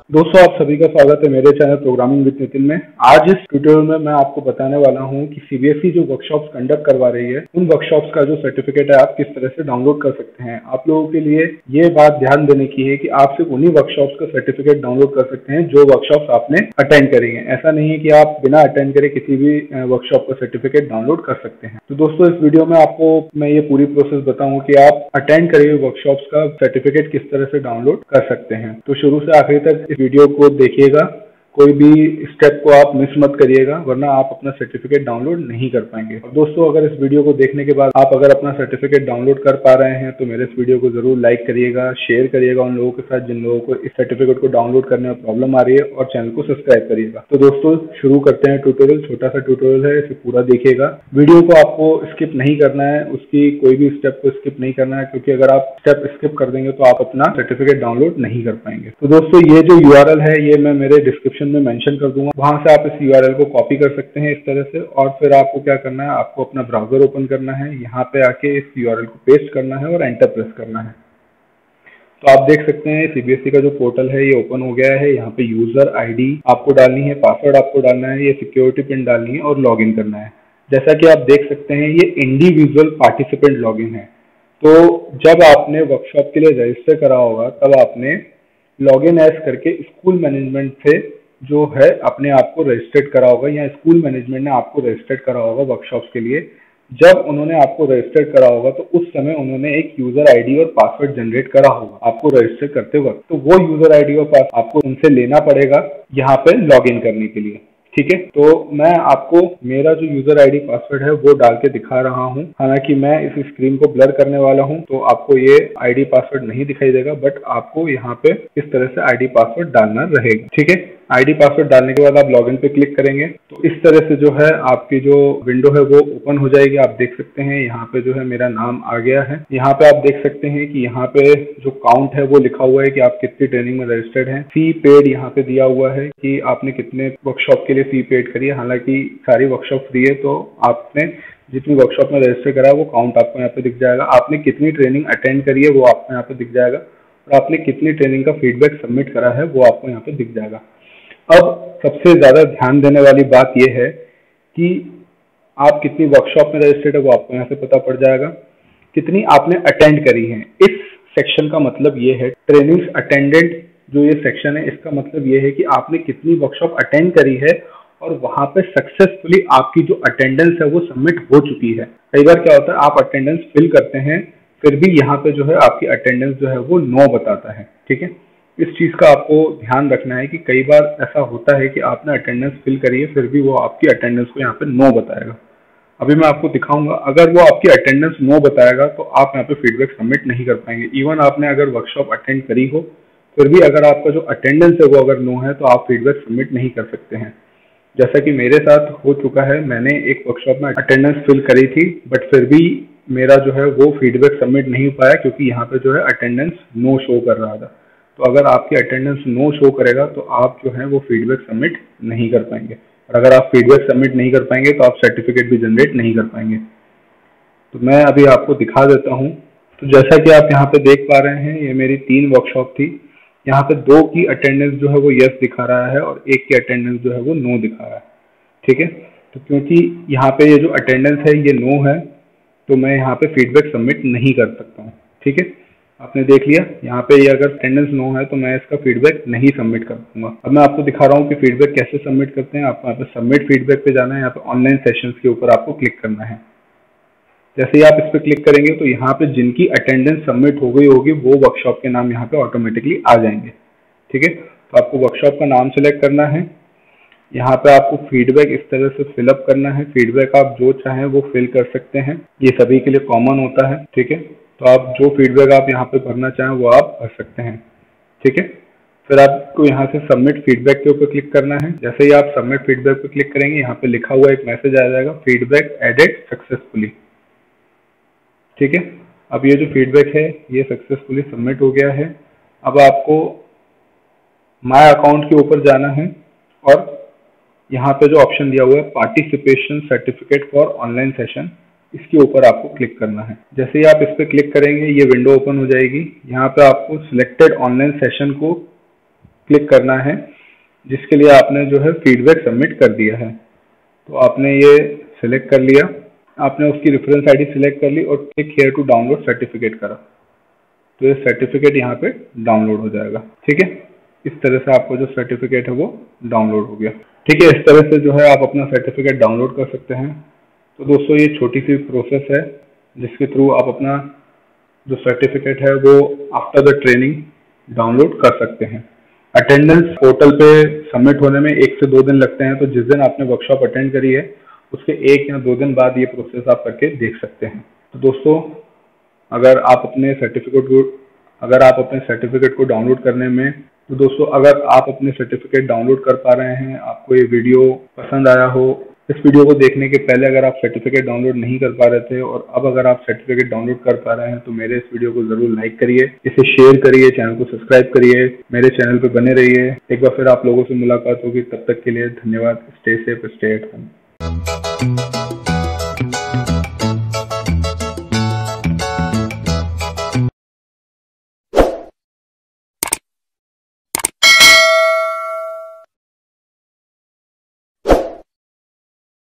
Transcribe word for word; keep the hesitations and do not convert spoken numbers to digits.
दोस्तों, आप सभी का स्वागत है मेरे चैनल प्रोग्रामिंग विद नितिन में। आज इस ट्यूटोरियल में मैं आपको बताने वाला हूं कि सीबीएसई जो वर्कशॉप्स कंडक्ट करवा रही है, उन वर्कशॉप्स का जो सर्टिफिकेट है आप किस तरह से डाउनलोड कर सकते हैं। आप लोगों के लिए ये बात ध्यान देने की है कि आप सिर्फ उन्हीं वर्कशॉप्स का सर्टिफिकेट डाउनलोड कर सकते हैं जो वर्कशॉप्स आपने अटेंड करी है। ऐसा नहीं है कि आप बिना अटेंड करे किसी भी वर्कशॉप का सर्टिफिकेट डाउनलोड कर सकते हैं। तो दोस्तों, इस वीडियो में आपको मैं ये पूरी प्रोसेस बताऊंगा कि आप अटेंड करे हुए वर्कशॉप्स का सर्टिफिकेट किस तरह से डाउनलोड कर सकते हैं। तो शुरू से आखिर तक वीडियो को देखिएगा, कोई भी स्टेप को आप मिस मत करिएगा, वरना आप अपना सर्टिफिकेट डाउनलोड नहीं कर पाएंगे। और दोस्तों, अगर इस वीडियो को देखने के बाद आप अगर अपना सर्टिफिकेट डाउनलोड कर पा रहे हैं तो मेरे इस वीडियो को जरूर लाइक करिएगा, शेयर करिएगा उन लोगों के साथ जिन लोगों को इस सर्टिफिकेट को डाउनलोड करने में प्रॉब्लम आ रही है, और चैनल को सब्सक्राइब करिएगा। तो दोस्तों, शुरू करते हैं ट्यूटोरियल। छोटा सा ट्यूटोरियल है, इसे पूरा देखिएगा। वीडियो को आपको स्किप नहीं करना है, उसकी कोई भी स्टेप को स्किप नहीं करना है, क्योंकि अगर आप स्टेप स्किप कर देंगे तो आप अपना सर्टिफिकेट डाउनलोड नहीं कर पाएंगे। तो दोस्तों, ये जो यूआरएल है ये मैं मेरे डिस्क्रिप्शन में मेंशन कर दूंगा, वहां से आप इस यूआरएल को कॉपी कर सकते हैं इस तरह से। और फिर आपको क्या करना है, आपको अपना ब्राउजर ओपन करना है, यहाँ पे आके इस यूआरएल को पेस्ट करना है और एंटर प्रेस करना है। तो आप देख सकते हैं सीबीएसई का जो पोर्टल है ये ओपन हो गया है। यहाँ पे यूजर आईडी आपको डालनी है, पासवर्ड आपको डालना है, ये सिक्योरिटी पिन डालनी है और लॉगिन करना है। जैसा कि आप देख सकते हैं ये इंडिविजुअल पार्टिसिपेंट लॉगिन है। तो जब आपने वर्कशॉप के लिए रजिस्टर करा होगा तब आपने लॉगिन एज करके स्कूल मैनेजमेंट से जो है अपने आप को रजिस्टर्ड करा होगा, या स्कूल मैनेजमेंट ने आपको रजिस्टर्ड करा होगा वर्कशॉप्स के लिए। जब उन्होंने आपको रजिस्टर्ड करा होगा तो उस समय उन्होंने एक यूजर आईडी और पासवर्ड जनरेट करा होगा आपको रजिस्टर करते वक्त। तो वो यूजर आईडी और पासवर्ड आपको उनसे लेना पड़ेगा यहाँ पे लॉगिन करने के लिए, ठीक है। तो मैं आपको मेरा जो यूजर आईडी पासवर्ड है वो डाल के दिखा रहा हूँ। हालांकि मैं इस स्क्रीन को ब्लर करने वाला हूँ तो आपको ये आईडी पासवर्ड नहीं दिखाई देगा, बट आपको यहाँ पे इस तरह से आईडी पासवर्ड डालना रहेगा, ठीक है। आईडी पासवर्ड डालने के बाद आप लॉगिन पे क्लिक करेंगे तो इस तरह से जो है आपकी जो विंडो है वो ओपन हो जाएगी। आप देख सकते हैं यहाँ पे जो है मेरा नाम आ गया है। यहाँ पे आप देख सकते हैं कि यहाँ पे जो काउंट है वो लिखा हुआ है कि आप कितनी ट्रेनिंग में रजिस्टर्ड हैं। फी पेड यहाँ पे दिया हुआ है कि आपने कितने वर्कशॉप के लिए फी पेड करी है। हालांकि सारी वर्कशॉप फ्री है, तो आपने जितनी वर्कशॉप में रजिस्टर करा है वो काउंट आपको यहाँ पे दिख जाएगा। आपने कितनी ट्रेनिंग अटेंड करी है वो आपको यहाँ पे दिख जाएगा, और आपने कितनी ट्रेनिंग का फीडबैक सबमिट करा है वो आपको यहाँ पे दिख जाएगा। अब सबसे ज्यादा ध्यान देने वाली बात यह है कि आप कितनी वर्कशॉप में रजिस्टर्ड है वो आपको यहाँ से पता पड़ जाएगा, कितनी आपने अटेंड करी है। इस सेक्शन का मतलब ये है, ट्रेनिंग्स अटेंडेंट जो ये सेक्शन है इसका मतलब ये है कि आपने कितनी वर्कशॉप अटेंड करी है और वहां पे सक्सेसफुली आपकी जो अटेंडेंस है वो सबमिट हो चुकी है। कई बार क्या होता है, आप अटेंडेंस फिल करते हैं फिर भी यहाँ पे जो है आपकी अटेंडेंस जो है वो नो बताता है, ठीक है। इस चीज का आपको ध्यान रखना है कि कई बार ऐसा होता है कि आपने अटेंडेंस फिल करी है फिर भी वो आपकी अटेंडेंस को यहाँ पे नो बताएगा। अभी मैं आपको दिखाऊंगा, अगर वो आपकी अटेंडेंस नो बताएगा तो आप यहाँ पे फीडबैक सबमिट नहीं कर पाएंगे। इवन आपने अगर वर्कशॉप अटेंड करी हो फिर भी अगर आपका जो अटेंडेंस है वो अगर नो है तो आप फीडबैक सबमिट नहीं कर सकते हैं। जैसा कि मेरे साथ हो चुका है, मैंने एक वर्कशॉप में अटेंडेंस फिल करी थी बट फिर भी मेरा जो है वो फीडबैक सबमिट नहीं हो पाया, क्योंकि यहाँ पे जो है अटेंडेंस नो शो कर रहा था। तो अगर आपकी अटेंडेंस नो शो करेगा तो आप जो है वो फीडबैक सबमिट नहीं कर पाएंगे, और अगर आप फीडबैक सबमिट नहीं कर पाएंगे तो आप सर्टिफिकेट भी जनरेट नहीं कर पाएंगे। तो मैं अभी आपको दिखा देता हूँ। तो जैसा कि आप यहाँ पे देख पा रहे हैं, ये मेरी तीन वर्कशॉप थी। यहाँ पे दो की अटेंडेंस जो है वो यस दिखा रहा है और एक की अटेंडेंस जो है वो नो दिखा रहा है, ठीक है। तो क्योंकि यहाँ पे ये जो अटेंडेंस है ये नो है तो मैं यहाँ पे फीडबैक सबमिट नहीं कर सकता हूँ, ठीक है। आपने देख लिया यहाँ पे ये अगर अटेंडेंस नो है तो मैं इसका फीडबैक नहीं सबमिट कर दूंगा। अब मैं आपको दिखा रहा हूँ कि फीडबैक कैसे सबमिट करते हैं। आपको यहाँ पे सबमिट फीडबैक पे जाना है, यहाँ पे ऑनलाइन सेशंस के ऊपर आपको क्लिक करना है। जैसे ही आप इस पर क्लिक करेंगे तो यहाँ पे जिनकी अटेंडेंस सबमिट हो गई होगी वो वर्कशॉप के नाम यहाँ पे ऑटोमेटिकली आ जाएंगे, ठीक है। तो आपको वर्कशॉप का नाम सेलेक्ट करना है। यहाँ पे आपको फीडबैक इस तरह से फिलअप करना है। फीडबैक आप जो चाहें वो फिल कर सकते हैं, ये सभी के लिए कॉमन होता है, ठीक है। तो आप जो फीडबैक आप यहाँ पे भरना चाहें वो आप भर सकते हैं, ठीक है। फिर आपको यहाँ से सबमिट फीडबैक के ऊपर क्लिक करना है। जैसे ही आप सबमिट फीडबैक पे क्लिक करेंगे यहाँ पे लिखा हुआ एक मैसेज आ जाएगा, फीडबैक एडेड सक्सेसफुली, ठीक है। अब ये जो फीडबैक है ये सक्सेसफुली सबमिट हो गया है। अब आपको माय अकाउंट के ऊपर जाना है और यहाँ पे जो ऑप्शन दिया हुआ है participation certificate for online session, इसके ऊपर आपको क्लिक करना है। जैसे ही आप इस पर क्लिक करेंगे ये विंडो ओपन हो जाएगी। यहाँ पे आपको सिलेक्टेड ऑनलाइन सेशन को क्लिक करना है, जिसके लिए आपने जो है फीडबैक सबमिट कर दिया है। तो आपने ये सिलेक्ट कर लिया, आपने उसकी रेफरेंस आईडी सिलेक्ट कर ली और click here to download certificate करा, तो ये सर्टिफिकेट यहाँ पे डाउनलोड हो जाएगा। ठीक है, इस तरह से आपको जो सर्टिफिकेट है वो डाउनलोड हो गया। ठीक है, इस तरह से जो है आप अपना सर्टिफिकेट डाउनलोड कर सकते हैं। तो दोस्तों ये छोटी सी प्रोसेस है जिसके थ्रू आप अपना जो सर्टिफिकेट है वो आफ्टर द ट्रेनिंग डाउनलोड कर सकते हैं। अटेंडेंस पोर्टल पे सबमिट होने में एक से दो दिन लगते हैं, तो जिस दिन आपने वर्कशॉप अटेंड करी है उसके एक या दो दिन बाद ये प्रोसेस आप करके देख सकते हैं। तो दोस्तों अगर आप अपने सर्टिफिकेट को अगर आप अपने सर्टिफिकेट को डाउनलोड करने में तो दोस्तों अगर आप अपने सर्टिफिकेट डाउनलोड कर पा रहे हैं, आपको ये वीडियो पसंद आया हो, इस वीडियो को देखने के पहले अगर आप सर्टिफिकेट डाउनलोड नहीं कर पा रहे थे और अब अगर आप सर्टिफिकेट डाउनलोड कर पा रहे हैं तो मेरे इस वीडियो को जरूर लाइक करिए, इसे शेयर करिए, चैनल को सब्सक्राइब करिए, मेरे चैनल पे बने रहिए। एक बार फिर आप लोगों से मुलाकात होगी, तब तक के लिए धन्यवाद। Stay safe, stay at home.